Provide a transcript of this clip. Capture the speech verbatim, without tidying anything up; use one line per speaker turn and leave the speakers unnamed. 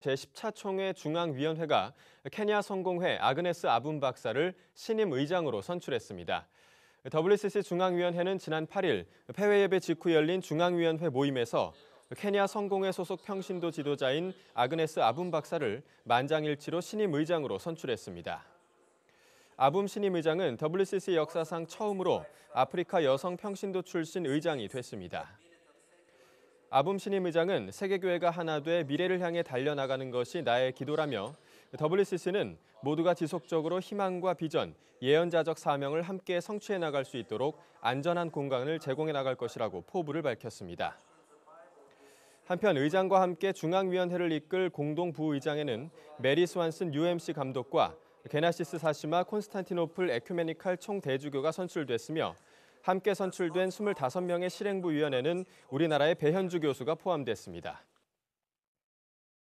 제십 차 총회 중앙위원회가 케냐 성공회 아그네스 아분 박사를 신임 의장으로 선출했습니다. 더블유씨씨 중앙위원회는 지난 팔 일 폐회 예배 직후 열린 중앙위원회 모임에서 케냐 성공회 소속 평신도 지도자인 아그네스 아분 박사를 만장일치로 신임 의장으로 선출했습니다. 아분 신임 의장은 더블유씨씨 역사상 처음으로 아프리카 여성 평신도 출신 의장이 됐습니다. 아분 신임 의장은 세계교회가 하나 돼 미래를 향해 달려나가는 것이 나의 기도라며 더블유씨씨는 모두가 지속적으로 희망과 비전, 예언자적 사명을 함께 성취해 나갈 수 있도록 안전한 공간을 제공해 나갈 것이라고 포부를 밝혔습니다. 한편 의장과 함께 중앙위원회를 이끌 공동 부의장에는 메리 스완슨 유엠씨 감독과 게나시스 사시마 콘스탄티노플 에큐메니칼 총대주교가 선출됐으며 함께 선출된 이십오 명의 실행부 위원회는 우리나라의 배현주 교수가 포함됐습니다.